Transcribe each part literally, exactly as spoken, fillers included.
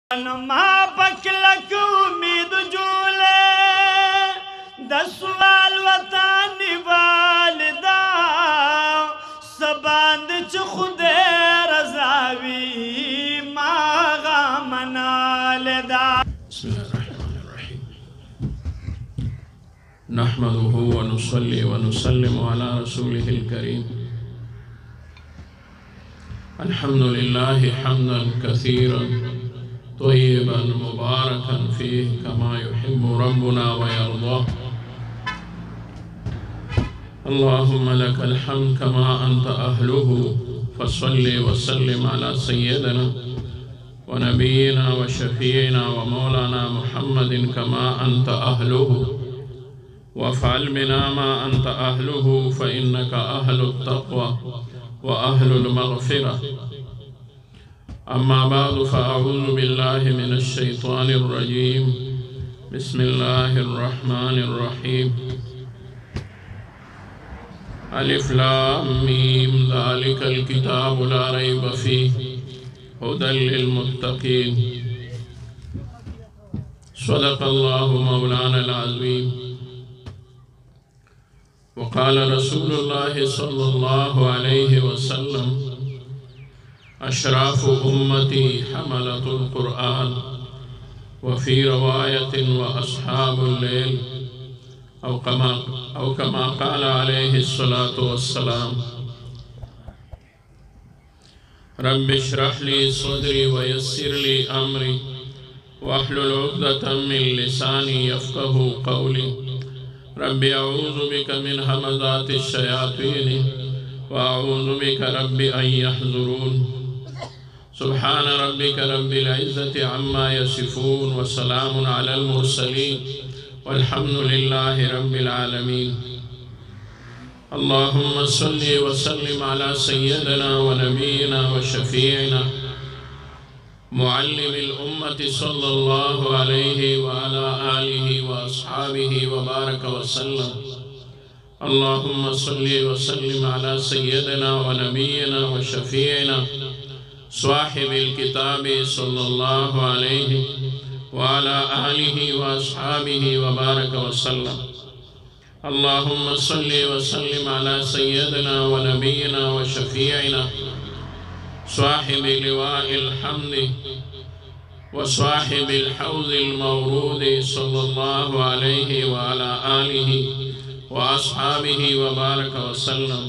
माँ पकलक उम्मीद झूले दसवाल वतन वालदा सबंद च खुदे रजावी मागा मनालदा। बिस्मिल्लाहिर्रहमानिर्रहीम। नहमदुहु व नुसल्ली व नुसल्लिमु अला रसूलिहिल करीम। अल्हम्दुलिल्लाहि हम्दन कसीरन तय्यिबन मुबारकन फीह कमा युहिब्बु रब्बुना व यर्दा। अल्लाहुम्मा लकल हम्द कमा अंत अहलुहु फसल्लि व सल्लिम अला सय्यिदिना व नबीना व शफीना व मौलाना मुहम्मदिन कमा अंत अहलुहु व फ़अल बिना मा अंत अहलुहु फ़इन्नका अहलुत तक़वा व अहलुल मग़फ़िरह। अम्मा बादु फ़अऊज़ु बिल्लाहि मिनश शैतानिर रजीम। बिस्मिल्लाहिर रहमानिर रहीम। अलिफ लाम मीम ज़ालिकल किताबु ला रैब फ़ीहि हुदल लिल मुत्तक़ीन। सदक़ल्लाहु मौलानल अज़ीम। वक़ाल रसूलुल्लाहि सल्लल्लाहु अलैहि वसल्लम अशराफु उम्मती हमलतुल क़ुरआन व फ़ी रवायतिन व अस्हाबुल लैल औ कमा औ कमा क़ाल अलैहि स्सलातु वस्सलाम। रब्बि इश्रह ली सद्री व यस्सिर ली अम्री वहलुल उक़दतम मिन लिसानी यफ़क़हू क़ौली। रब्बि अऊज़ु बिका मिन हमज़ातिश शयातीन व अऊज़ु बिका रब्बि अन यहज़ुरून। सुब्हान रब्बिका रब्बिल इज़्ज़ति अम्मा यसिफ़ून व सलामुन अलल मुरसलीन वल्हम्दुलिल्लाहि रब्बिल आलमीन। अल्लाहुम्मा सल्लि व सल्लिम अला सय्यिदिना व नबीना व शफ़ीइना मुअल्लिमिल उम्मति सल्लल्लाहु अलैहि व अला आलिहि व अस्हाबिहि व बारक व सल्लम। अल्लाहुम्मा सल्लि व सल्लिम अला सय्यिदिना व नबीना व शफ़ीइना स्वाहिबिल किताबि सल्लल्लाहु अलैहि व अला आलिहि व अस्हाबिहि व बारक व सल्लम। अल्लाहुम्मा सल्लि व सल्लिम अला सय्यिदिना व नबीना व शफ़ीइना स्वाहिबि लिवाइल हम्दि व स्वाहिबिल हौज़िल मौरूदि सल्लल्लाहु अलैहि व अला आलिहि व अस्हाबिहि व बारक व सल्लम।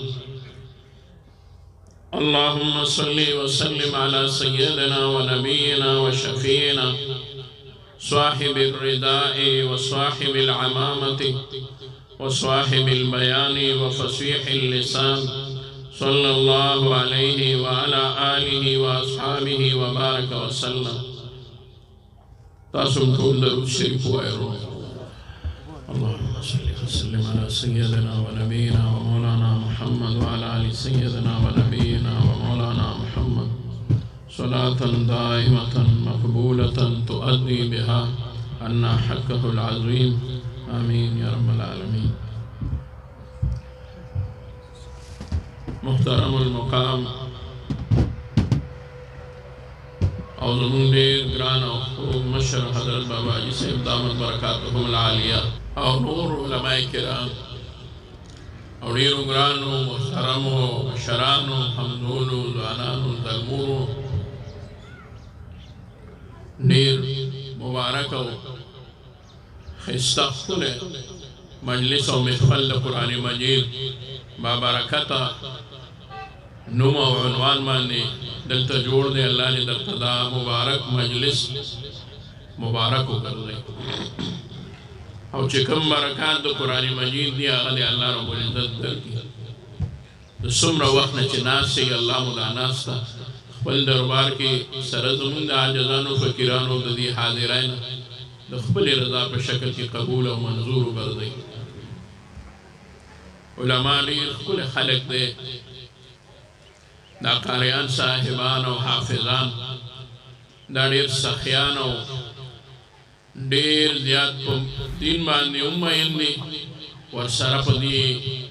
अल्लाहुम्मा सल्लि व सल्लिम अला सय्यिदिना व नबीना व शफ़ीइना स्वाहिबिर रिदाइ व स्वाहिबिल अमामति व स्वाहिबिल बयानि व फ़सीहिल लिसान सल्लल्लाहु अलैहि व अला आलिहि व अस्हाबिहि व बारक व सल्लम। तासुम ख़ुद दरूद शरीफ वायरो। अल्लाहुम्मा सल्लि व सल्लिम अला सय्यिदिना व नबीना व मौलाना मुहम्मद व अला आलि सय्यिदिना व नबीना व मौलाना मुहम्मद सलातन दाइमतन मक़बूलतन तुअद्दी बिहा अन्ना हक़्क़हुल अज़ीम। आमीन या रब्बल आलमीन। मुहतरमुल मुक़ाम और ज़मीन ग्रान और मशर हज़रत बाबा जी से दामत बरकातुहुल आलिया और नूर उलमाए किराम और ये ग्रानो मुहतरमो शरानो हमदूनो ज़ानानो ज़लमूरो नीर मुबारक खिस्ता खुले मजलिस और महफ़िल कुरान मजीद बाबरकता नुमा व उन्वान माने दलता जोड़ दे अल्लाह ने दरतदा मुबारक मजलिस मुबारक कर दे और चिकम बरकात दो कुरान मजीद दिया अल्लाह अल्लाह रब्बुल इज़्ज़त दर की तो सुमरा वक्त न चिनास से अल्लाह मुदानास था खपल दरबार की सरज़मुंद आजज़ानो फ़कीरानो ददी हाज़िराइन खपल रज़ा पर शक्ल की कबूल और मंजूर कर दे। उलमा ने कुल खलक दे दा कारियान साहिबान और हाफिजान दा ढेर सखियान और ढेर ज़्याद दिन बांधे उम्मयन ने और सरफ दी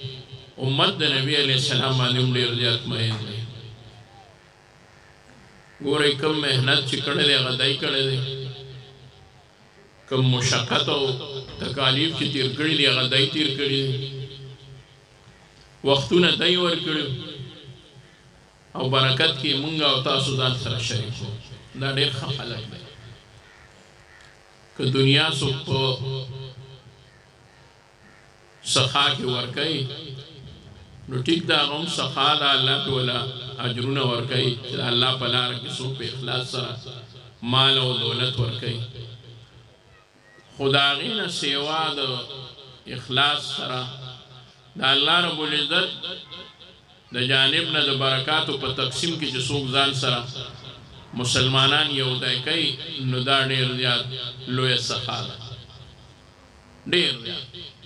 उम्मत नबी अलैहिस्सलाम बांधे ढेर ज़्याद मयन ने ګورئ کم محنت چې کړی دی هغه دی کړی دی کم مشقت او تکالیف چې تیر کړي دي هغه دی تیر کړي دي وختونه دی ورکړي او برکت کې مونږ او تاسو ځان سره شریک وو دا ډېر ښه خلک دی که دنیا څوک په سخا کې ورکوي نو ټیک دا هغه هم سخا ده الله پې وله اجرونه ورکوي چې د الله په لاره کې څوک په اخلاص سره مال او دولت ورکوي خو د هغې نه سیوا د اخلاص سره د الله رب العزت د جانب نه د برکاتو په تقسیم کې چې څوک ځان سره مسلمانان یو ځای کوي نو دا ډېر زیات لویه سخا ده ډېر زیات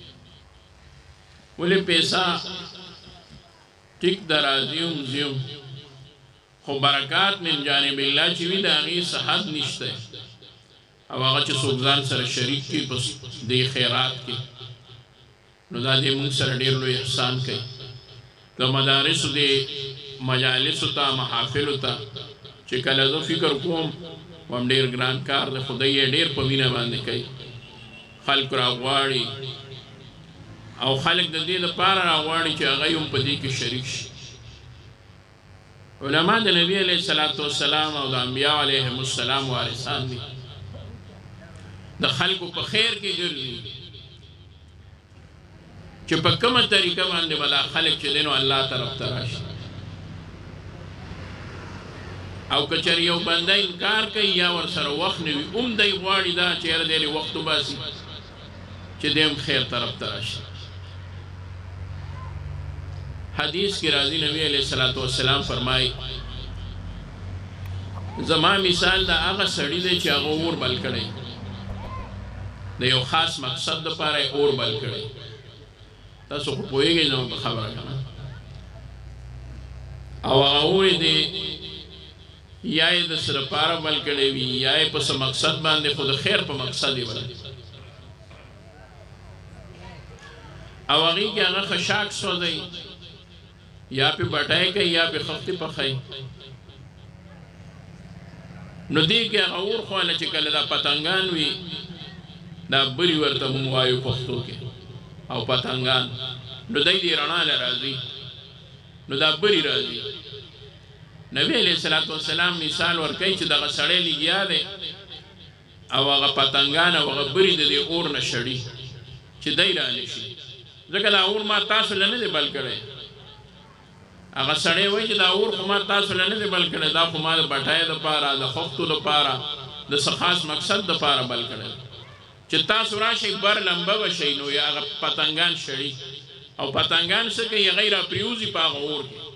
ولې پیسه ټیک د راځي هم ځي هم خو برکات من جانب الله چې وي د هغې صحت نشته او هغه چې څوک ځان سره شریک کړي په دې خیرات کې نو دا دې موږ سره ډېر لوی احسان کوي د مدارسو دې مجالسو ته محافلو ته چې کله زه فکر کوم هم ډېر ګران کار دی خدای یې ډېر په مینه باندې کوي خلک راغواړي او خلک د دې لپاره راغواړي چې هغه هم په دې کې شریک شي علما د نبی علیه الصلاة والسلام او د انبیاء علیهم السلام وارثان دي د خلکو په خیر کې ګرځي چې په کومه طریقه باندې به دا خلک چې دی نو الله طرف ته راشي او که چېرې یو بنده انکار کوي یا ورسره وخت نه وي هم دی غواړي دا چې یاره دی وخت وباسي چې دی هم خیر طرف ته راشي حدیث کې راځي نبی علیه الصلاة والسلام فرمایي زما مثال د هغه سړي دی چې هغه اور بل کړی د یو خاص مقصد دپاره یې اور بل کړی تاسو خو پوهېږئ زما په خبره که نه او هغه اور یې د یا یې د څه دپاره بل کړی وي یا یې په څه مقصد باندې خو د خیر په مقصد یې بل او هغې کې هغه خشاک سوځئ یا پې بټۍ کوي یا پې خفتې پخوي نو دې کې هغه اور خواله چې کله دا پتنګان وي دا بری ورته مونږ وایو پښتو کې او پتنګان نو دی دې رڼا له راځي نو دا بری راځي نبی علیه الصلاة والسلام مثال ورکوي چې دغه سړی لګیا دی او هغه پتنګان او هغه بری د دې اور نه شړي چې دی رانه شي ځکه دا اور ما تاسو له نه دی بل کړی هغه سړی وایي چې دا اور خو ما تاسو له نه دی بل کړی دا خو ما د بټۍ دپاره د خښتو دپاره د څه خاص مقصد دپاره بل کړی چې تاسو راشئ بر لمبه به شئ نو یا هغه پتنګان شړي او پتنګان څه کوي هغه یې راپرېوځي په هغه اور کې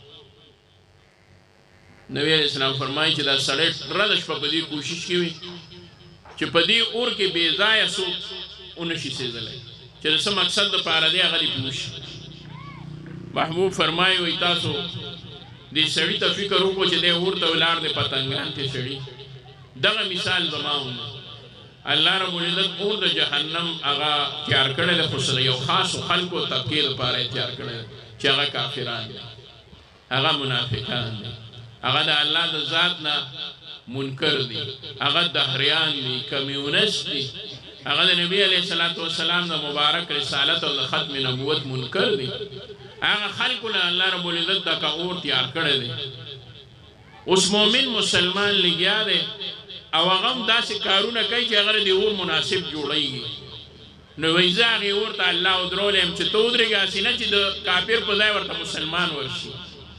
نبی علیه السلام فرمایي چې دا سړی رده شپه په دې کوشش کوي چې په دې اور کې بې ځایه څوک ونه شي سېځلی چې د څه مقصد دپاره دی هغه دې پوه شي محبوب فرمایي وایي تاسو دې سړي ته فکر وکړو چې دی اور ته ولاړ دی پتنګان ته شړي دغه مثال زما هم الله رب العزت اور د جهنم هغه تیار کړی دی خو سره یو خاصو خلکو طبقې دپاره یې تیار کړی دی چې هغه کافران دي هغه منافقان دي هغه د الله د ذات نه منکر دي هغه دهریان دي کمیونست دي هغه د نبی علیه الصلاة والسلام د مبارک رسالت او د ختم نبوت منکر دي هغه خلکو نه الله رب العزت دغه اور تیار کړی دی اوس مؤمن مسلمان لګیا دی او هغه هم داسې کارونه کوي چې هغه د اور مناسب جوړیږي نو وایي زه هغې اور ته الله ودرولی یم چې ته ودرېږه هسې نه چې د کافر په ځای ورته مسلمان ورشي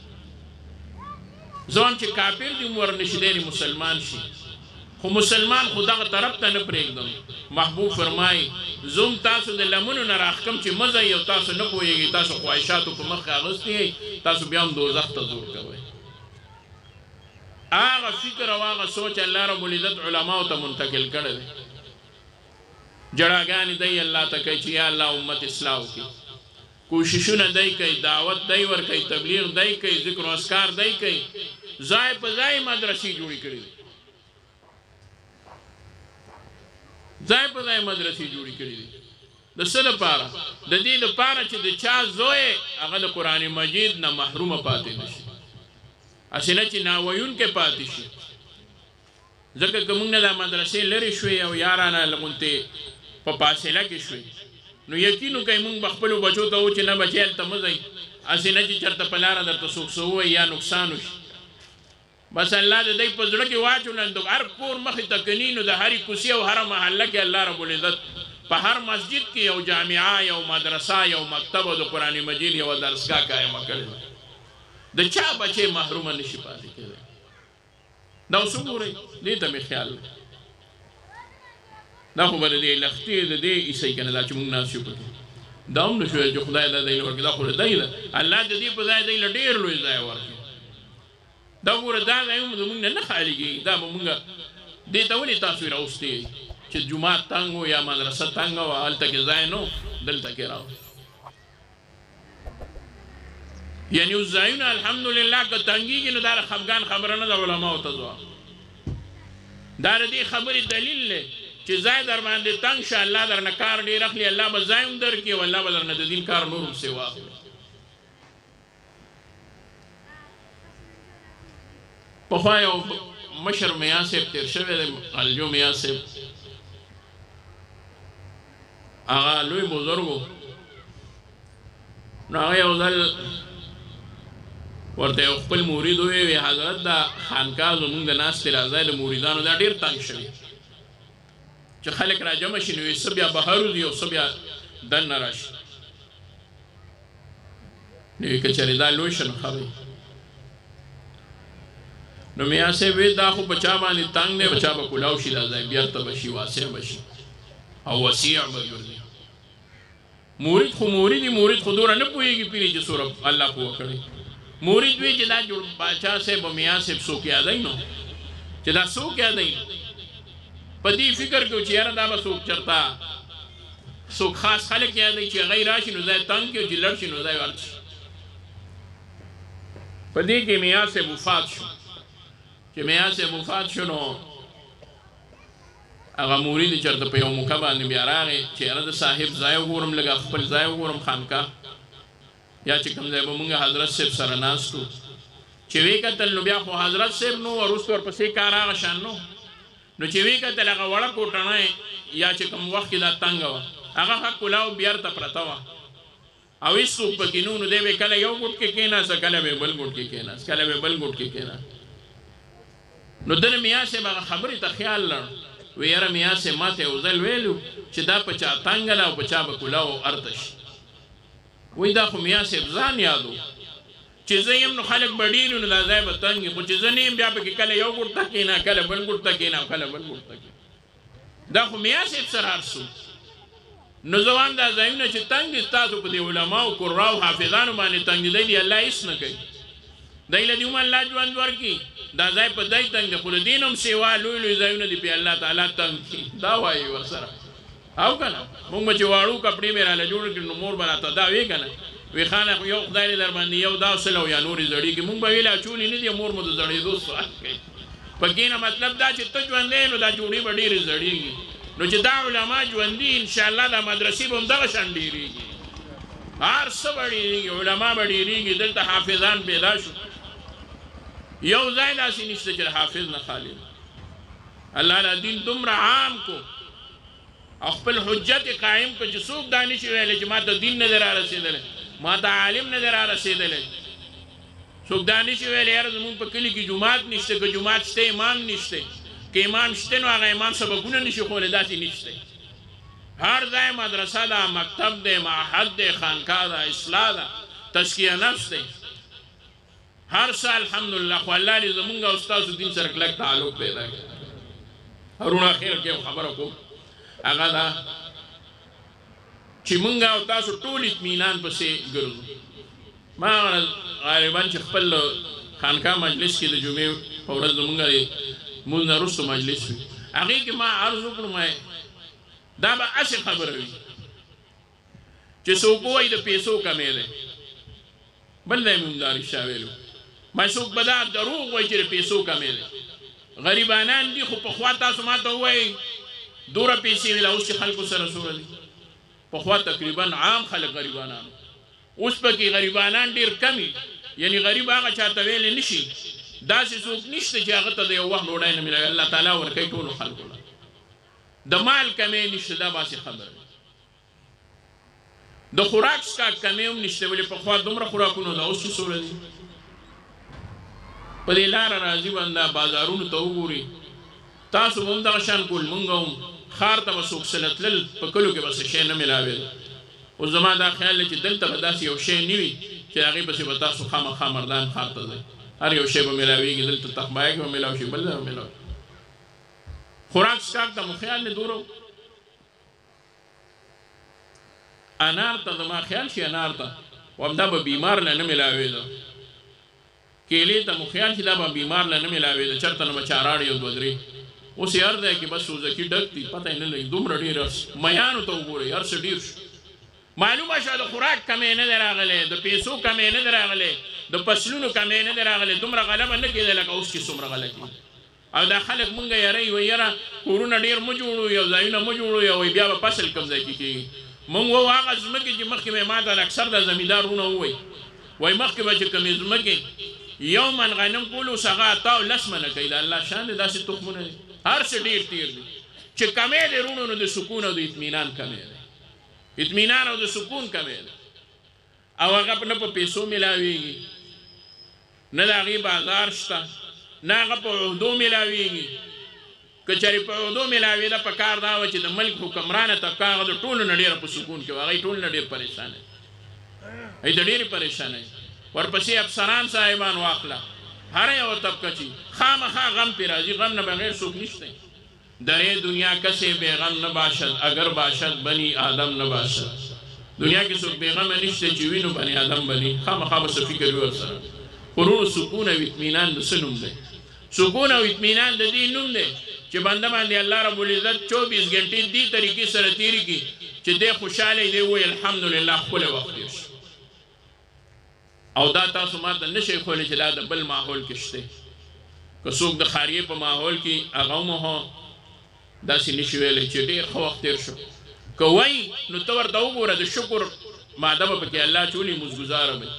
ځوان چې کافر دي ورنشي دی مسلمان شي خو مسلمان خو دغه طرف ته نه پرېږدم محبوب فرمایي زوم تاسو د لمنو نه راښکم چې مه ځئ او تاسو نه پوهېږئ تاسو خواهشاتو په مخ کې اغوستي یئ تاسو بیا هم دوزخ ته زور کوئ هغه فکر او هغه سوچ الله رب العزت علماو ته منتقل کړی دی جړاګانې دی الله ته کوي چې یا الله امت اصلاح وکړي کوششونه دی کوي دعوت دی ورکوي تبلیغ دی کوي ذکر و اذکار دی کوي ځای په ځای مدرسې جوړې کړي دي ځای په ځای مدرسې جوړې کړي دي د څه لپاره د دې لپاره چې د چا زوی هغه د قرآن مجید نه محرومه پاتې نه شي هسې نه چې ناویونکی پاتې شي ځکه که موږ نه دا مدرسې لرې شوې او یارانه لغونتې په فاصله کې شوې نو یقین وکړئ موږ به خپلو بچو ته و چې نه بچی هلته مه ځئ هسې نه چې چېرته په لاره درته څوک څه ووایي یا نقصان وشي بس الله د دوی په زړه کې واچولن د هر کور مخې ته کني نو د هرې کوڅې او هره محله کې الله ربالعزت په هر مسجد کې یو جامعه یو مدرسه یو مکتب او د قرآن مجید یوه درسګاه قایمه کړې ده د چا بچې محرومه نشي پاتې کېدی دا اوس وګورئ دې ته مې خیال دی دا خو به د دې لښتې د دې عیسۍ که نه دا چې موږ ناست یو پکې دا هم نه شوی چې خدای دا دی له ورکړي دا خو د دی ده الله د دې په ځای دی له ډېر لوی ځای ورکړي دا وګوره دا ځای هم زموږ نه نه خالي کېږي دا به مونږ دې ته ولې تاسو یې راوستې چې جومات تنګ و یا مدرسه تنګ وه هلته کې ځای نه دلته کې راوست یعنی اوس ځایونه الحمدلله که تنګېږي نو دا د خفګان خبره نه ده علماو ته ځواب دا د دې خبرې دلیل دی چې ځای در باندې تنګ شه الله در نه کار ډېر اخلي الله به ځای هم در کړي او الله به در نه د دین کار نور هم سې واخلي پخوا یو مشر میا صاحب تیر شوی دی الجو میا صاحب هغه لوی بزرګ و نو هغه یو ځل ورته یو خپل مرید وویل حضرت دا خانقاه زموږ د ناستې راځی د مریدانو دا ډېر تنګ شوي چې خلک را جمع شي نو څه بیا بهر وځي او څه بیا دننه راشي نو یې که چېرې دا لوی شه نو ښه دی نو میا صاحب وی دا خو په چا باندې تنګ دی په چا به کلاو شي دا ځای بیرته به شي واسع به شي او وسیع به ګرځي مرید خو مرید مرید خو دومره نه پوهېږي پیرې چې څومره الله پوه کړی مرید وی چې دا جوړ باچا صاحب او میا صاحب څوک یادوي نو چې دا څوک یادوي په دې فکر کې چې یاره دا به څوک چېرته څوک خاص خلک یادوي چې هغه یې راشي نو ځای تنګ کړي او چې لړ شي نو ځای ورک شي په دې کې میا صاحب وفات شو چې میا صاحب وفات شو نو هغه مرید چېرته په یو موقع باندې بیا راغی چې یاره د صاحب ځای وګورم لږه خپل ځای وګورم خانقاه یا چې کوم ځای به مونږ حضرت صاحب سره ناست وو چې ویې کتل نو بیا خو حضرت صاحب نو وروسته ورپسې کار هغه شان نو نو چې ویې کتل هغه وړه کوټنۍ یا چې کوم وخت کې دا تنګه وه هغه ښه کلاو بیرته پرته وه او هېڅ څوک پکې نو نو دی به کله یو ګوټ کې کېناسته کله به بل ګوټ کې کېناست کله به بل ګوټ کې کېناست نو د میا صاحب هغه خبرې ته خیال لړ وی یاره میا صاحب ما ته یو ځل ویلو چې دا په چا تنګه ده او په چا به کلاو ارته شي وی دا خو میا صاحب ځان یادو چې زه یم نو خلک به ډېر نو دا ځای به تنګ خو چې زه نه یم بیا پکې کله یو ګوټ ته کېنه کله بل ګوټ ته کېنه او کله بل ګوټ ته کېنه دا خو میا صاحب سره هر څه نو زه وایم دا ځایونه چې تنګ دي ستاسو په دې علماو قراو حافظانو باندې تنګ دی دي الله هېڅ نه کوي دی له دې هم الله ژوند ورکړي دا ځای په دی تنګ دی خو د دین هم سیوا لوی لوی ځایونه دي پې الله تعالی تنګ کړي دا وایي ورسره او که نه مونږ به چې واړو کپړې مې راله جوړ کړي نو مور به راته دا وی که نه وی خانه یو خدای دې در باندې یو دا سل او یا نورې زړېږي مونږ به ویل اچولې نه دي مور مو د زړېدو سوال کوي په کې نه مطلب دا چې ته ژوندی نو دا جوړې به ډېرې زړېږي نو چې دا علما ژوندي انشاءالله دا مدرسې به هم دغه شان ډېرېږي هر څه به ډېرېږي علما به ډېرېږي دلته حافظان پیدا شو یو ځای داسې نشته چې حافظ نه خالی الله دا دین دومره عام کو او خپل حجت قائم کو چې څوک دا نشي ویلی چې ما ته دین نه دی را رسېدلی ما ته عالم نه دی را رسېدلی څوک دا نشي ویلی یاره زمونږ په کلي کې جومات نشته که جومات شته امام نشته که امام شته نو هغه امام سبقونه نشي ښولی داسې نشته هر ځای مدرسه ده مکتب دی معهد دی خانقاه ده اصلاح ده تزکیه نفس دی هر څه الحمدلله خو الله دې زمونږ او ستاسو دین سره کلک تعلق پیدا کړي هرونه اخر کې یو خبره کوم هغه دا چې مونږ او تاسو ټول اطمینان پسې ګرځو ما غالبا چې خپل خانقاه مجلس کې د جمعې په ورځ زمونږ د مونځ نه وروسته مجلس وي هغې کې ما عرض وکړم دا به هسې خبره وي چې څوک وایي د پیسو کمی دی بل ځای مې همدا رښتیا ویلو ما څوک به دا دروغ وایي چې د پیسو کمی دی غریبانان دي خو پخوا تاسو ما ته ووایئ دوره پیسې ویله اوس چې خلکو سره څومره دي پخوا تقریبا عام خلک غریبانان اوس پکې غریبانان ډېر کم یعنی غریب هغه چاته ویلی نشي داسې څوک نشته چې هغه ته د یو وخت ډوډۍ نه ملوي الله تعالی ورکوي ټولو خلکو له د مال کمې نشته دا باسې خبره د خوراک څښاک کمې هم نشته ولې پخوا دومره خوراکونه ده اوس چې څومره دي په دې لاره راځي بنده بازارونو ته وګوري تاسو به هم دغه شان کول مونږ هم ښار ته به څوک سله تلل په کلو کې به څه شی نه میلاوېده اوس زما دا خیال دی چې دلته به داسې یو شی نه وي چې هغې پسې به تاسو خامخا مردان ښار ته ځئ هر یو شی به میلاوېږي دلته تخبایه کې به میلاو شي بل ځای به میلاو خوراک څښاک ته مو خیال دی دورو انار ته زما خیال شي انار ته و همدا به بیمار نه نه میلاوېده کیلې ته مو خیال شي دا به بیمار نه نه میلاوېده چېرته نه به چاراړ یو دوه درې اوس یې هر ځای کې بس سوزکي ډک دي پته یې نه لګي دومره ډېر میانو ته وګورئ هر څه ډېر شو معلومه شوه د خوراک کمې نه دی راغلی د پیسو کمې نه دی راغلی د فصلونو کمې نه دی راغلی دومره غله به نه کېدی لکه اوس چې څومره غله کېږي او دا خلک مونږ یاروي وایي یاره کورونه ډېر مه جوړو یو ځایونه مه جوړو وایي بیا به فصل کوم ځای کې کېږي مونږ وو هغه ځمکې چې مخکې مې ما ته اکثر د زمیندار ورونه ووایي وایي مخکې به چې کومې ځمکې یو من غنم کولو هغه اتاو لس منه کوي د الله شان دی داسې تخمونه دي هر څه ډېر تېر دي چې کمې دی رونو نو د سکون او د اطمینان کمې دی اطمینان او د سکون کمې دی او هغه نه په پیسو میلاوېږي نه د هغې بازار شته نه هغه په عهدو میلاوېږي که چېرې په عهدو میلاوېده په کار دا وه چې د ملک حکمرانه طبقه هغه د ټولو نه ډېره په سکون کې وه هغه یې ټولو نه ډېر پریشانه هغې د ډېرې پریشانه ورپسې افسران صاحبان واخله هر یوه طبقه چې خامخا غم پې راځي غم نه بغیر څوک نشته در دنیا کسی بیغم نباشد اگر باشد بنی آدم نباشد دنیا کې څوک بیغم نشته چې وینو بنی آدم بني خامخا به څه فکر وي ورسره ورونو سکون او اطمینان د څه نوم دی سکون او اطمینان د دې نوم دی چې بنده باندې الله رب العزت چوبیس ګنټې دې طریقې سره تېرې کړي چې دی خوشحاله دی وایي الحمدلله ښکلی وخت تېر شو او دا تاسو ما ته نه شئ ښولی چې دا د بل ماحول کې شته که څوک د خاریې په ماحول کې هغه هم داسې نشي ویلی چې ډېر ښه وخت تېر شو که وایي نو ته ورته وګوره د شکر ماده به پکې الله چولي مزګزاره به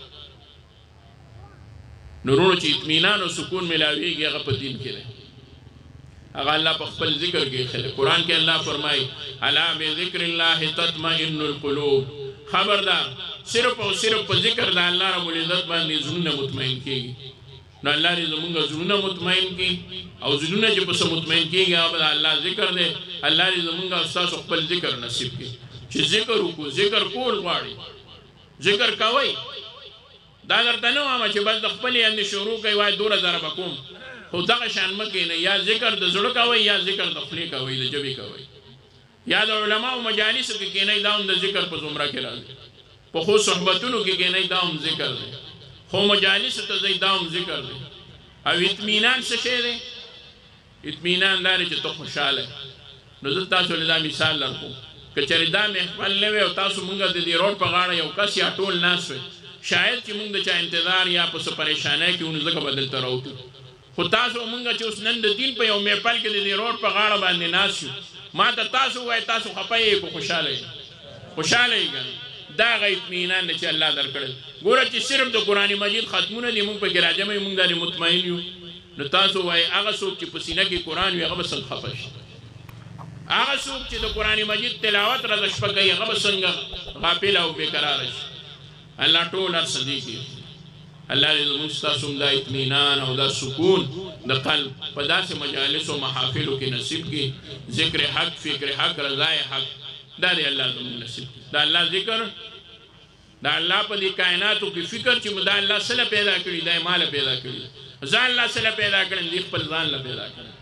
نو وروڼو چې اطمینان او سکون میلاویږي هغه په دین کې دی هغه الله په خپل ذکر کې ایښی دی قرآن کې الله فرمایي الا بذکر الله تطمئن القلوب خبردار صرف او صرف په ذکر د الله رب العزت باندې زړونه مطمئن کېږي نو الله دې زمونږ زړونه مطمئن کړي او زړونه چې په څه مطمئن کېږي هغه د الله ذکر دی الله دې زمونږ او ستاسو خپل ذکر نصیب کړي چې ذکر وکړو ذکر کول غواړي ذکر کوئ دا درته نه وایم چې بس د خپلې اندې شروع کوئ وایي دوره زره به کوم خو دغه شان مه کښېنئ یا ذکر د زړه کوئ یا ذکر د خولې کوئ د ژبې کوئ یا د علماو مجالسو کې کښېنئ دا هم د ذکر په زمره کې راځي په ښو صحبتونو کې کښېنئ دا هم ذکر دی خو مجالسو ته ځئ دا هم ذکر دی او اطمینان څه شی دی اطمینان دا دی چې ته خوشحاله نو زه تاسو له دا مثال درکوم که چېرې دا محفل نه وی او تاسو مونږ د دې روډ په غاړه یو کس یا ټول ناست وی شاید چې مونږ د چا انتظار یا په څه پریشانۍ کې ونو ځکه به دلته راوتو خو تاسو مونږ چې اوس نن د دین په یو محفل کې د دې روډ په غاړه باندې ناست یو ما ته تاسو وایي تاسو خفه یې خو خوشحاله یې خوشحاله یې که دا هغه اطمینان دی چې الله درکړی ګوره چې صرف د قرآن مجید ختمونه دي مونږ پکې راجمع یو مونږ باندې مطمئن یو نو تاسو وایي هغه څوک چې په سینه کې قرآن وي هغه به څنګه خفه شي هغه څوک چې د قرآن مجید تلاوت راته شپه کوي هغه به څنګه غافل او بېقراره شي الله ټول هر څه دی کوي الله دې زموږ ستاسو هم دا اطمینان او دا سکون د قلب په داسې مجالسو محافلو کې نصیب کړي ذکر حق فکر حق رضای حق دا دی الله زموږ نصیب کړي دا الله ذکر دا الله په دې کائناتو کې فکر چې دا الله څه له پیدا کړي دا یې ما له پیدا کړي ځان الله څه له پیدا کړي دې خپل ځان له پیدا کړي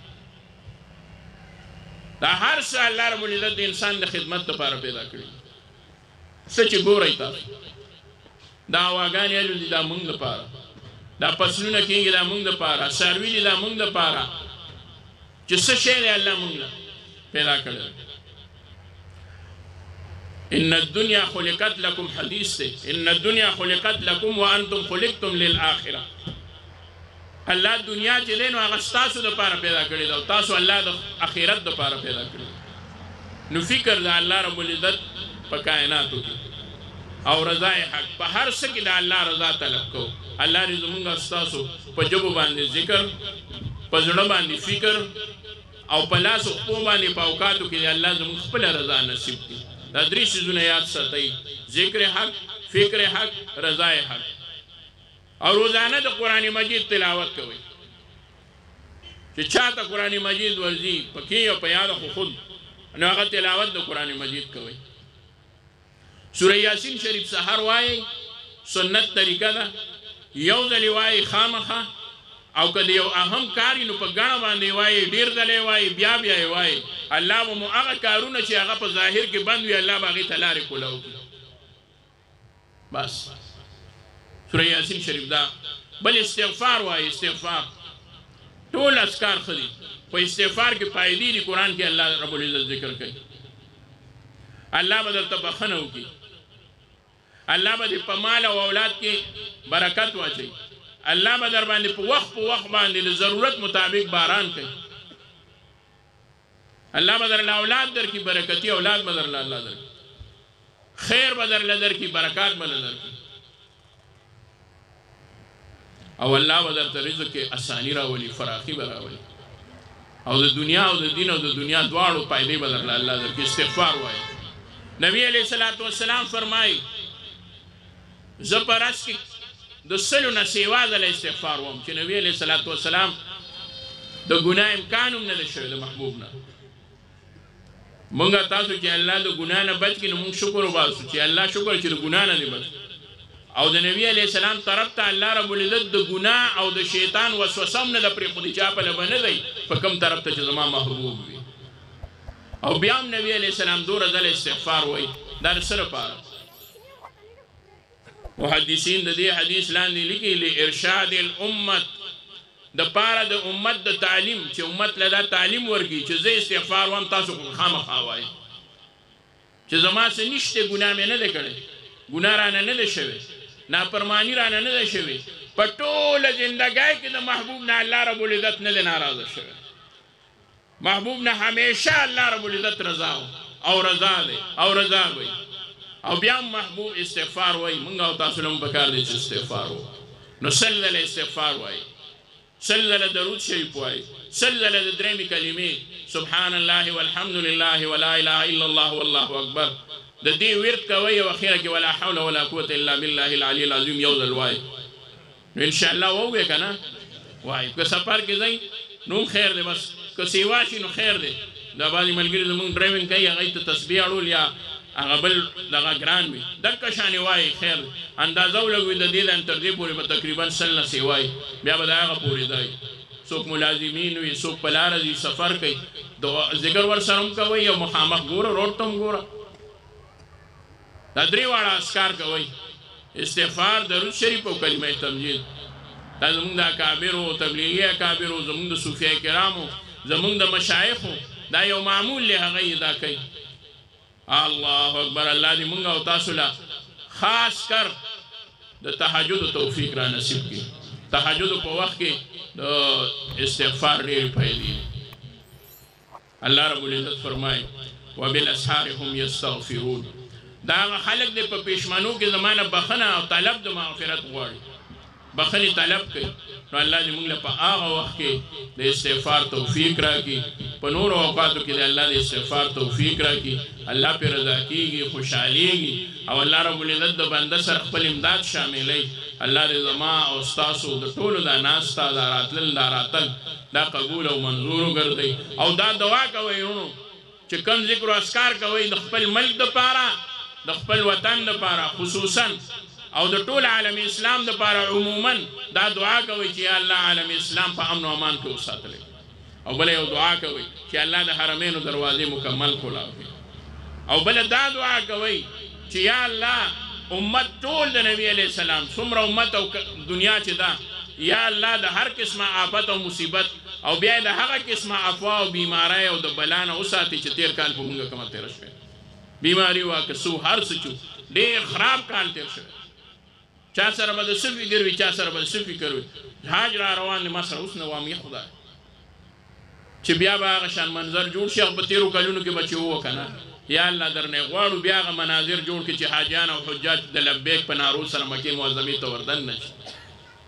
دا هر څه الله رب العزت د انسان د خدمت لپاره پیدا کړي څه چې ګورئ تاسو دا هواګانې الوځي دا موږ دپاره دا فصلونه کېږي دا موږ دپاره څاروي دي دا موږ دپاره چې څه شی دی الله موږ له پیدا کړی ان الدنیا خلقت لکم حدیث دی ان الدنیا خلقت لکم وانتم خلقتم للآخره الله دنیا چې دی نو هغه ستاسو دپاره پیدا کړې ده او تاسو الله د اخرت دپاره پیدا کړې نو فکر د الله رب العزت په کائناتو کې او رضای حق په هر څه کې د الله رضا طلب کوو الله دې زمونږ ستاسو په ژبو باندې ذکر په زړه باندې فکر او په لاسو خپو باندې په اوقاتو کې الله زمونږ خپله رضا نصیب کړي دا درې څیزونه یاد ساتئ ذکر حق فکر حق رضای حق او روزانه د قرآن مجید تلاوت کوئ چې چاته قرآن مجید ورځي پکې او په یاده خو خود نو هغه تلاوت د قرآن مجید کوئ سوره یاسین شریف سحر وایي سنت طریقه ده یو ځلې وایي خامخه او که د یو اهم کار نو په ګڼه باندې وایي ډېر ځلې وایي بیا بیا یې وایي الله به مو هغه کارونه چې هغه په ظاهر کې بند وي الله به هغې ته لارې کولاو کړي بس سوره یاسین شریف دا بل استغفار وایي استغفار ټول اذکار ښه دي په استغفار کې فایدې دي قرآن کې الله رب العزت ذکر کوي الله به درته بخښنه وکړي الله به دې په مال او اولاد کې برکت واچوي الله به در باندې په وخت په وخت باندې د ضرورت مطابق باران کوي الله به درله اولاد درکړي برکتي اولاد به درله الله درکړي خیر به درله درکړي برکات به نه درکړي او الله به درته رزق کې اساني راولي فراخي به راولي او د دنیا او د دین او د دنیا دواړو فایدې به درله الله درکړي استغفار وایي نبی علیه الصلاة والسلام فرمایي زه په ورځ کې د سلو نه سیوا ځله استغفار وم چې نبی علیه الصلاة والسلام د ګناه امکان هم نه دی شوی د محبوب نه مونږ تاسو چې الله د ګناه نه بچ کړي نو مونږ شکر وباسو چې الله شکر چې د ګناه نه دی بچ او د نبی علیه السلام طرف ته الله رب العزت د ګناه او د شیطان وسوسه هم نه ده پرېښودې چا په لبه نه دی په کوم طرف ته چې زما محبوب وي او بیا هم نبی علیه السلام دوره ځله استغفار وایي دا د څه لپاره محدثین د دې حدیث لاندې لیکي لارشاد الامت د پاره د امت د تعلیم چې امت له دا تعلیم ورکړي چې زه استغفار وم تاسو خو خامخا وایئ چې زما څه نشته ګناه مې نه دی کړی ګناه رانه نه دی شوی نافرماني رانه نه دی شوی په ټوله زندګۍ کې د محبوب نه الله رب العزت نه دی ناراضه شوی محبوب نه همیشه الله رب العزت رضا او رضا دی او رضا وي او بیا محبوب استغفار وایي مونږ او تاسو له پکار دی چې استغفار وایو نو سل ځله استغفار وایي سل ځله درود شریف وایي سل ځله د درېیمې کلمې سبحان الله والحمد لله ولا اله الا الله والله اکبر د دې ورد کوئ او اخیره کې ولا حول ولا قوة الا بالله العلي العظیم یو ځل وایي نو انشاءالله ووایئ که نه وایي که سفر کې ځئ نو هم خیر دی بس که سیوا شي نو خیر دی دا بعضې ملګري زمونږ ډرایوینګ کوي هغوی ته تسبیح اړول یا هغه بل دغه ګران وي دکه شانې وایي خیر اندازه ولګوي د دې لاندې تر دې پورې به تقریبا سل نسې وایي بیا به د هغه پورې دی څوک ملازمین وي څوک په لاره ځي سفر کوي ذکر ورسره هم کوئ او مخامخ ګوره روډ ته هم ګوره دا درې واړه اذکار کوئ استغفار درود شریف او کلمه تمجید دا زمونږ د اکابرو تبلیغي اکابرو زمونږ د صوفیه کرامو زمونږ د مشایخو دا یو معمول لی هغه یې دا کوي الله اکبر الله دې مونږ او تاسو له خاص کر د تهجد توفیق را نصیب کړي تهجد په وخت کې د استغفار ډېرې فایدې الله رب العزت فرمایي وبالاسحار هم یستغفرون دا هغه خلک دی په پېشمنو کې زمانه بخښنه او طلب د مغفرت غواړي بخښنې طلب کوي نو الله دې موږ له په هغه وخت کې د استغفار توفیق راکړي په نورو اوقاتو کې د الله د استغفار توفیق راکړي الله پرې رضا کېږي خوشحالېږي او الله رب العزت د بنده سره خپل امداد شاملوي الله دې زما او ستاسو د ټولو دا ناسته دا راتلل دا راتل دا قبول او منظور وګرځوي او دا دعا کوئ ورونو چې کوم ذکر او اذکار کوئ د خپل ملک دپاره د خپل وطن دپاره خصوصا او د ټول عالم اسلام دپاره عموما دا دعا کوئ چې یا الله عالم اسلام په امن و امان کې وساتلی او بله یو دعا کوئ چې الله د حرمینو دروازې مکمل کولاو کړي او بله دا دعا کوئ چې یا الله امت ټول د نبی علیه السلام څومره امت او دنیا چې ده یا الله د هر قسمه آفت او مصیبت او بیا د هغه قسمه افوا او بیماری او د بلا نه وساتي چې تیر کال په موږ کومه تېره شوې بیماری وه که څه هر څه چو ډېر خراب کال تېر شوی چا سره به د څه فکر وي چا سره به د څه فکر وي حاج را روان دی ما سره اوس نه وام یا خدای چې بیا به هغه شان منظر جوړ شي په تېرو کلونو کې به چې ووه که نه یا الله درنه غواړو بیا هغه مناظر جوړ کړي چې حاجیان او حجاج د لبیک په نارو سره مکې معظمې ته وردن نه شي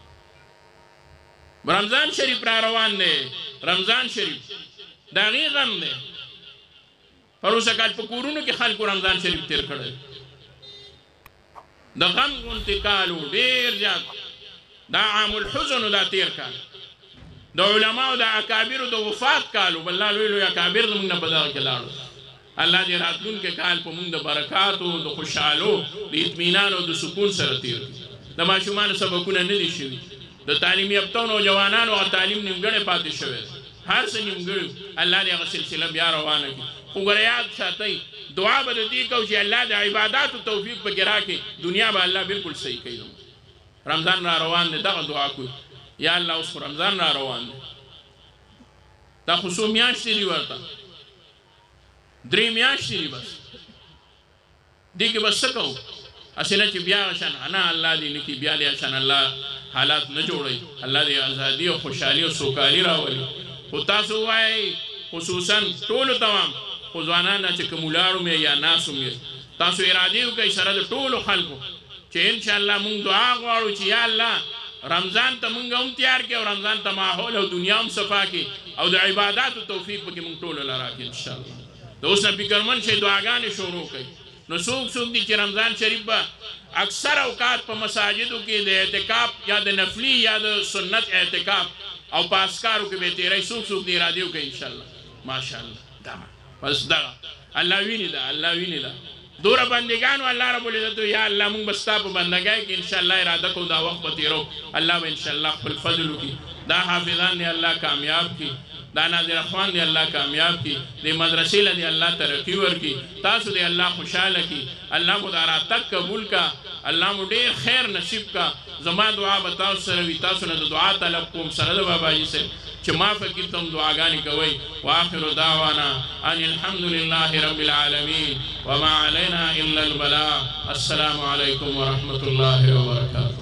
رمضان شریف را روان دی رمضان شریف دا غي غم دی پروسه کال په کورونو کې خلکو رمضان شریف تیر کړی د غم غونتی کالو ډیر زیات دا عام الحزن دا تیر کال د علماء د اکابر د وفات کالو بل لوی لوی اکابر زموږ نه په دغه کې لاړو الله دې راتلونکي کال په موږ د برکاتو د خوشحالو د اطمینان او د سکون سره تیر کړي د ماشومانو سبقونه نه دي شوي د تعلیم یافتو نوجوانانو هغه تعلیم نیمګړی پاتې شوی هر څه نیمګړی الله دې هغه سلسله بیا روانه کړي خو ګوره یاد ساتئ دعا به د دې کوو چې الله د عباداتو توفیق پکې راکړي دنیا به الله بالکل صحیح کوي رمضان را روان دی دغه دعا کوي یا الله اوس رمضان را روان دی دا خو څو میاشتې دي ورته درې میاشتې دي بس دې کې بس څه کوو هسې نه چې بیا شان نه الله دې نه کړي بیا دې شان الله حالات نه جوړوي الله دې ازادي او خوشحالي او سوکالي راولي خو تاسو وایئ خصوصا ټولو تمام خو ځوانان چې کوم ولاړو مې یا ناسو مې تاسو ارادې وکړئ سره د ټولو خلکو چې انشاءالله مونږ دعا غواړو چې یا الله رمضان ته مونږ هم تیار کړي او رمضان ته ماحول او دنیا هم صفا کړي او د عباداتو توفیق پکې مونږ ټولو له راکړي انشاءالله د اوس نه فکرمن شئ دعاګانې شروع کړئ نو څوک څوک دي چې رمضان شریف به اکثر اوقات په مساجدو کې د اعتکاف یا د نفلي یا د سنت اعتکاف او په اسکارو کې به تیری څوک څوک دې ارادې وکړي انشاءالله ماشاءالله دا بس دغه الله ویني دا الله ویني دا دوره بندگانو الله رب العزت یا الله مونږ به ستا په بندګۍ کې انشاءالله اراده کوو دا وخت به تیرو الله به انشاءالله خپل فضل وکړي دا حافظان دې الله کامیاب کړي دا ناظر اخوان دې الله کامیاب کړي دې مدرسې له دې الله ترقي ورکړي تاسو دې الله خوشحاله کړي الله مو دا راتګ قبول کا الله مو ډېر خیر نصیب کا زما دعا به تاسو سره وي تاسو نه د دعا طلب کوم سره د باباجي صاحب چې ما فکر تم دعاګانې کوئ واخر دعوانا ان الحمد لله رب العالمين وما علينا الا البلاغ السلام عليكم ورحمه الله وبركاته